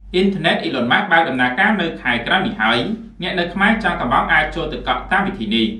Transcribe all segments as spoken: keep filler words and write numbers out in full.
Internet Elon Musk បើកដំណើរការនៅខែក្រោយនេះហើយអ្នកនៅខ្មែរចង់កបោកអាចចូលទៅកក់តាមវិធីនេះ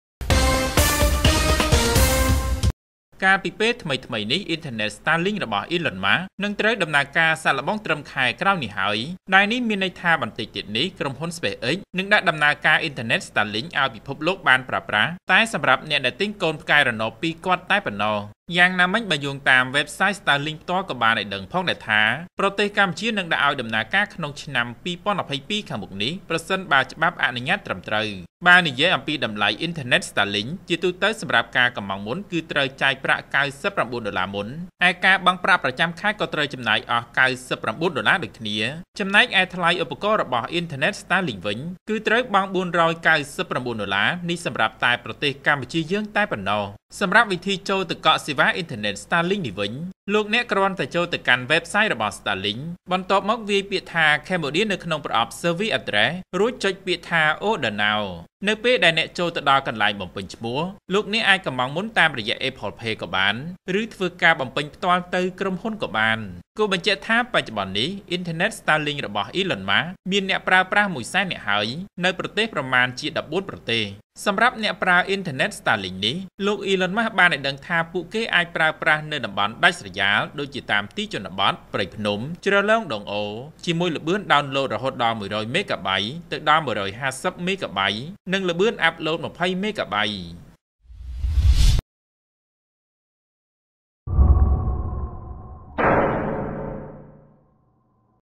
កាលពីពេលថ្មីថ្មីនេះ Internet Starlink របស់ Elon Musk នឹងត្រូវដំណើរការសាកល្បងត្រឹមខែក្រោយនេះហើយដែលនេះមានន័យថាបន្តិចទៀតនេះក្រុមហ៊ុន SpaceX នឹងដាក់ដំណើរការ Internet Starlink ឲ្យពិភពលោកបានប្រើប្រាស់តែសម្រាប់អ្នកដែលទិញកូនផ្កាយរណបពីគាត់តែប៉ុណ្ណោះយ៉ាងណាមិញបើយោងតាម website Starlink ផ្ទាល់ក៏បានឲ្យដឹងផងដែរថាប្រទេសកម្ពុជានឹងដាក់ឲ្យដំណើរការក្នុងឆ្នាំពីរពាន់ยี่สิบสองខាងមុខនេះប្រសិនបើច្បាប់អនុញ្ញាតត្រឹមត្រូវបើនិយាយអំពីតម្លៃ Internet Starlink ជាទូទៅសម្រាប់ការកម្មង់មុនគឺត្រូវចាយប្រាក់九十九ដុល្លារមុនឯការបង់ប្រាក់ប្រចាំខែក៏ត្រូវចំណាយអស់九十九ដុល្លារដូចគ្នាចំណែកឯថ្លៃឧបករណ៍របស់ Internet Starlink វិញគឺត្រូវបង់bốn trăm九十九ដុល្លារនេះសម្រាប់តែប្រទេសកម្ពុជាយើងតែប៉ុណ្ណោះសម្រាប់វិធីចូលទៅកក់សេវា Internet Starlink នេះវិញលោកអ្នកគ្រាន់តែចូលទៅកាន់ website របស់ Starlink បន្ទាប់មកវាយពាក្យថា Cambodia នៅក្នុងប្រអប់ Service Address រួចចុចពាក្យថា Order Now នៅពេលដែលអ្នកចូលទៅដល់កន្លែងបំពេញឈ្មោះលោកអ្នកអាចកម្មង់មុនតាមរយៈ Apple Pay ក៏បានឬធ្វើការបំពេញផ្ទាល់ទៅក្រុមហ៊ុនក៏បានគួរបញ្ជាក់ថាបច្ចុប្បន្ននេះ Internet Starlink របស់ Elon Musk មានអ្នកប្រើប្រាស់មួយសែននាក់ហើយនៅប្រទេសប្រមាណជាដប់បួនប្រទេសសម្រាប់អ្នកប្រើ Internet Starlink នេះលោក Elon Musk បានឲ្យដឹងថាពួកគេអាចប្រើប្រាស់នៅតំបន់ដាច់ស្រយាលដូចជាតាមទីជនបទព្រៃភ្នំជ្រលងដងអូជាមួយល្បឿន download រហូតដល់មួយរយមេហ្គាបៃតទៅដល់មួយរយห้าสิบមេហ្គាបៃនិងល្បឿន upload ยี่สิบមេហ្គាបៃ